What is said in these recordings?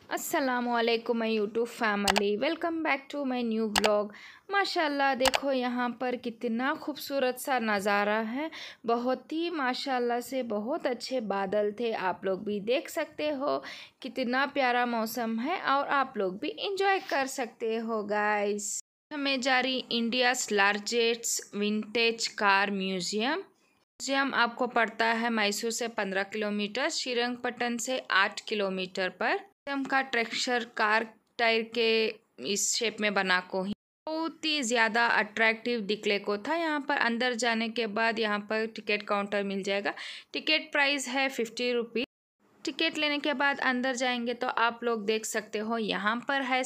अस्सलामुअलैकुम my YouTube family, welcome back to my new vlog. माशाल्लाह देखो यहाँ पर कितना खूबसूरत सा नज़ारा है। बहुत ही माशाल्लाह से बहुत अच्छे बादल थे, आप लोग भी देख सकते हो कितना प्यारा मौसम है और आप लोग भी इंजॉय कर सकते हो गाइस। हमें जा रही India's largest vintage car museum आपको पड़ता है मैसूर से 15 किलोमीटर, श्रीरंगपट्टन से 8 किलोमीटर पर। म्यूजियम का टेक्सचर कार टायर के इस शेप में बना को ही बहुत ही ज़्यादा अट्रैक्टिव दिखने को था। यहाँ पर अंदर जाने के बाद यहाँ पर टिकट काउंटर मिल जाएगा। टिकट प्राइस है 50 रुपीज़। टिकट लेने के बाद अंदर जाएंगे तो आप लोग देख सकते हो यहाँ पर है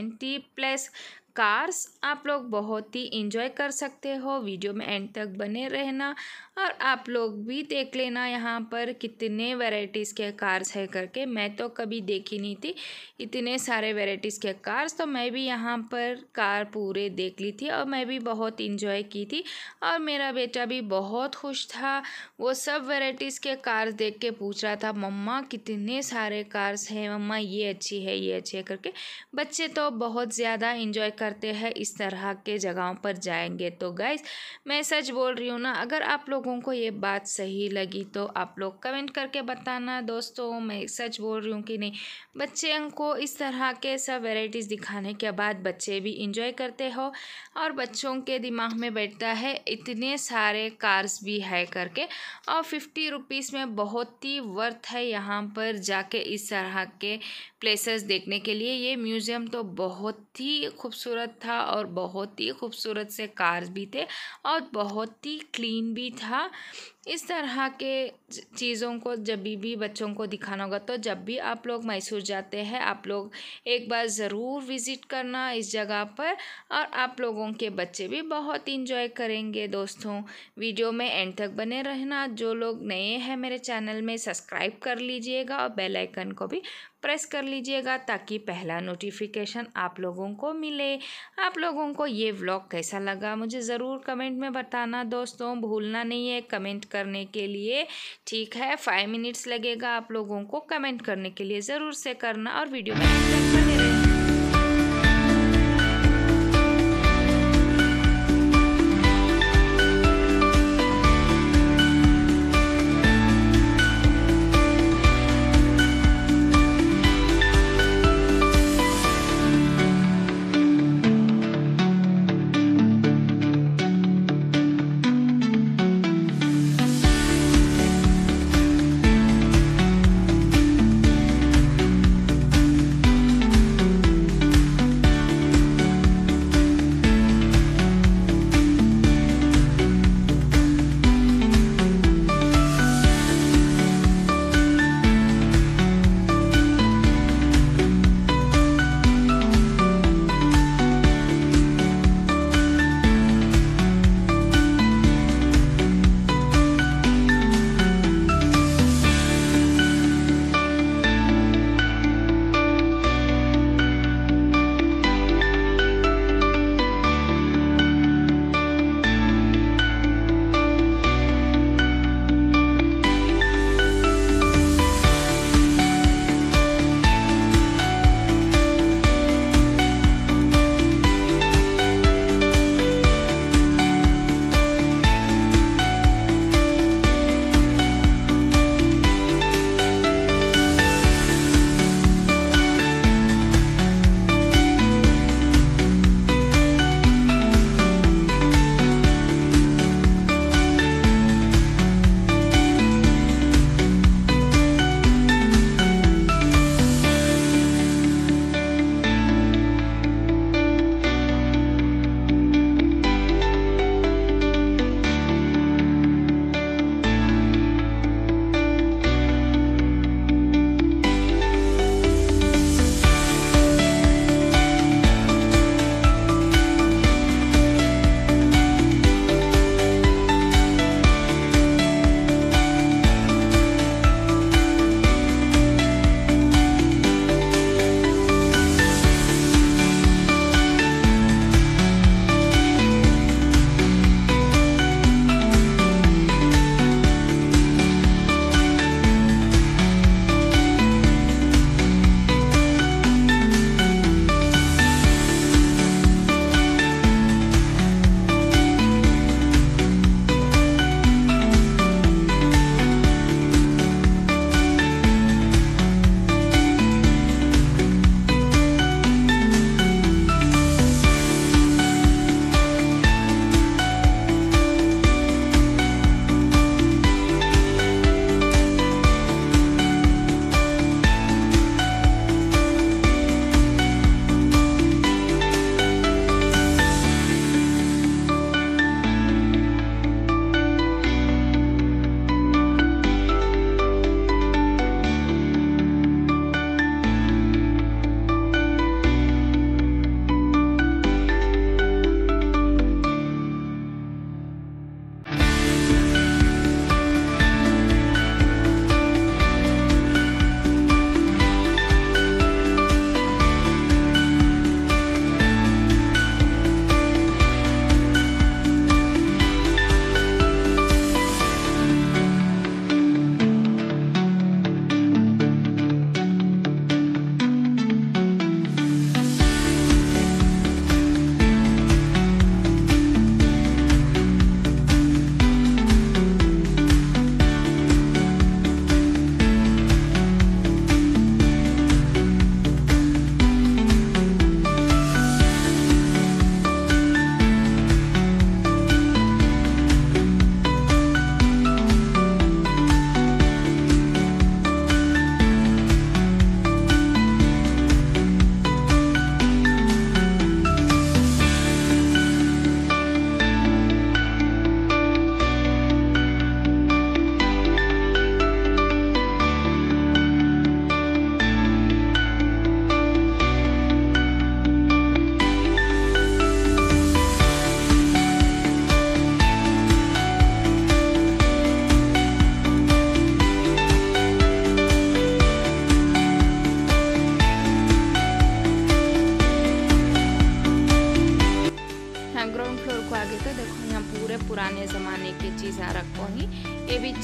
70+ कार्स। आप लोग बहुत ही इंजॉय कर सकते हो, वीडियो में एंड तक बने रहना और आप लोग भी देख लेना यहाँ पर कितने वैरायटीज़ के कार्स है करके। मैं तो कभी देखी नहीं थी इतने सारे वैरायटीज़ के कार्स, तो मैं भी यहाँ पर कार पूरे देख ली थी और मैं भी बहुत इंजॉय की थी और मेरा बेटा भी बहुत खुश था। वो सब वैरायटीज़ के कार्स देख के पूछ रहा था, मम्मा कितने सारे कार्स हैं, मम्मा ये अच्छी है ये अच्छी है करके। बच्चे तो बहुत ज़्यादा इंजॉय करते हैं इस तरह के जगहों पर जाएंगे। तो गाइस मैं सच बोल रही हूँ ना, अगर आप लोगों को ये बात सही लगी तो आप लोग कमेंट करके बताना दोस्तों, मैं सच बोल रही हूँ कि नहीं। बच्चे को इस तरह के सब वैरायटीज़ दिखाने के बाद बच्चे भी इंजॉय करते हो और बच्चों के दिमाग में बैठता है इतने सारे कार्स भी है करके। और 50 रुपीज़ में बहुत ही वर्थ है यहाँ पर जाके इस तरह के प्लेसेस देखने के लिए। ये म्यूज़ियम तो बहुत ही खूबसूरत था और बहुत ही खूबसूरत से कार्स भी थे और बहुत ही क्लीन भी था। इस तरह के चीज़ों को जब भी बच्चों को दिखाना होगा तो जब भी आप लोग मैसूर जाते हैं आप लोग एक बार ज़रूर विज़िट करना इस जगह पर और आप लोगों के बच्चे भी बहुत इंजॉय करेंगे दोस्तों। वीडियो में एंड तक बने रहना। जो लोग नए हैं मेरे चैनल में सब्सक्राइब कर लीजिएगा और बेल आइकन को भी प्रेस कर लीजिएगा ताकि पहला नोटिफिकेशन आप लोगों को मिले। आप लोगों को ये व्लॉग कैसा लगा मुझे ज़रूर कमेंट में बताना दोस्तों, भूलना नहीं है कमेंट करने के लिए। ठीक है, 5 मिनट्स लगेगा आप लोगों को कमेंट करने के लिए, ज़रूर से करना और वीडियो में बने रहना।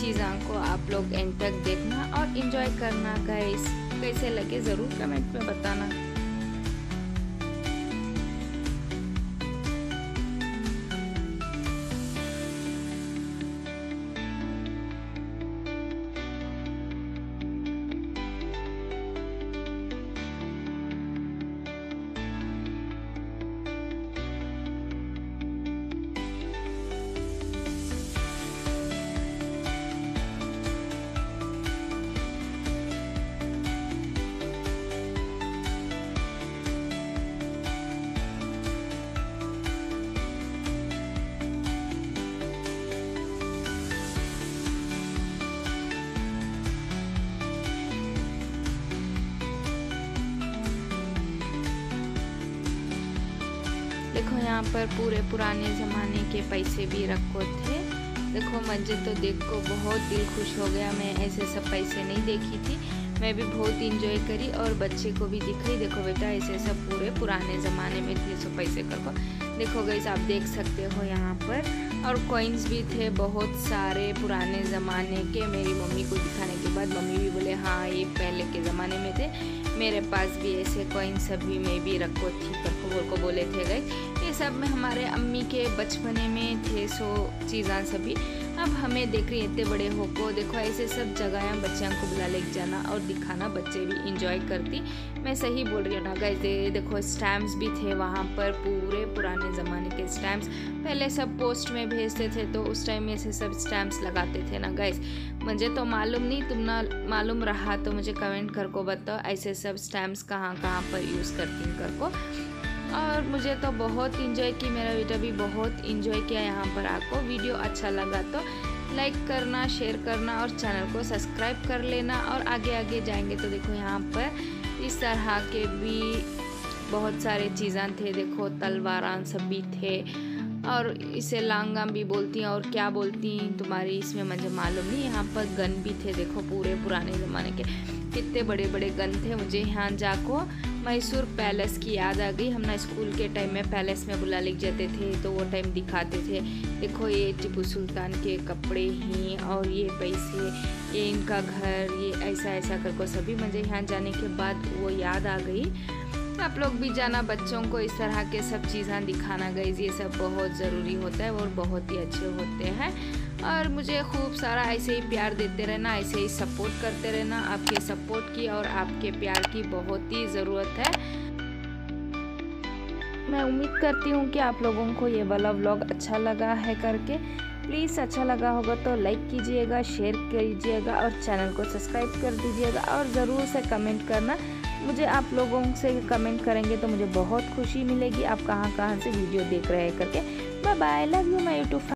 चीज़ों को आप लोग एंड तक देखना और इन्जॉय करना गाइस। कैसे लगे ज़रूर कमेंट में बताना। देखो यहाँ पर पूरे पुराने ज़माने के पैसे भी रखो थे। देखो मुझे तो देख को बहुत दिल खुश हो गया। मैं ऐसे सब पैसे नहीं देखी थी, मैं भी बहुत इंजॉय करी और बच्चे को भी दिखाई। देखो बेटा ऐसे सब पूरे पुराने ज़माने में थे सो पैसे करको। देखो गाइस आप देख सकते हो यहाँ पर, और कॉइन्स भी थे बहुत सारे पुराने ज़माने के। मेरी मम्मी को दिखाने के बाद मम्मी भी बोले हाँ ये पहले के ज़माने में थे, मेरे पास भी ऐसे कॉइन्स सभी में भी रखो थी करको को बोले थे गाइस। ये सब में हमारे अम्मी के बचपने में थे सो चीज़ां सभी। अब हमें देख रही इतने बड़े हो को देखो ऐसे सब जगह बच्चों को बुला ले जाना और दिखाना, बच्चे भी इंजॉय करती। मैं सही बोल रही हूँ ना गाइस। देखो स्टैम्प्स भी थे वहाँ पर, पूरे पुराने ज़माने के स्टैम्प्स। पहले सब पोस्ट में भेजते थे तो उस टाइम में से सब स्टैम्प्स लगाते थे ना गाइस। मुझे तो मालूम नहीं, तुम ना मालूम रहा तो मुझे कमेंट करको बताओ ऐसे सब स्टैम्प्स कहाँ कहाँ पर यूज़ करती करको। और मुझे तो बहुत इंजॉय की, मेरा बेटा भी बहुत इंजॉय किया यहाँ पर आको। वीडियो अच्छा लगा तो लाइक करना, शेयर करना और चैनल को सब्सक्राइब कर लेना। और आगे आगे जाएंगे तो देखो यहाँ पर इस तरह के भी बहुत सारे चीज़ें थे। देखो तलवारां सब भी थे और इसे लांगा भी बोलती हैं और क्या बोलती हैं तुम्हारी इसमें मुझे मालूम नहीं। यहाँ पर गन भी थे, देखो पूरे पुराने ज़माने के कितने बड़े बड़े गन थे। मुझे यहाँ जाको मैसूर पैलेस की याद आ गई। हम ना स्कूल के टाइम में पैलेस में बुला ले जाते थे तो वो टाइम दिखाते थे। देखो ये टीपू सुल्तान के कपड़े ही और ये पैसे, ये इनका घर, ये ऐसा ऐसा करको सभी मुझे यहाँ जाने के बाद वो याद आ गई। आप लोग भी जाना, बच्चों को इस तरह के सब चीज़ें दिखाना गाइस। ये सब बहुत ज़रूरी होता है और बहुत ही अच्छे होते हैं। और मुझे खूब सारा ऐसे ही प्यार देते रहना, ऐसे ही सपोर्ट करते रहना। आपके सपोर्ट की और आपके प्यार की बहुत ही ज़रूरत है। मैं उम्मीद करती हूँ कि आप लोगों को ये वाला व्लॉग अच्छा लगा है करके। प्लीज़ अच्छा लगा होगा तो लाइक कीजिएगा, शेयर कीजिएगा और चैनल को सब्सक्राइब कर दीजिएगा। और ज़रूर से कमेंट करना, मुझे आप लोगों से कमेंट करेंगे तो मुझे बहुत खुशी मिलेगी। आप कहाँ कहाँ से वीडियो देख रहे हैं करके। Bye bye, love you my YouTube.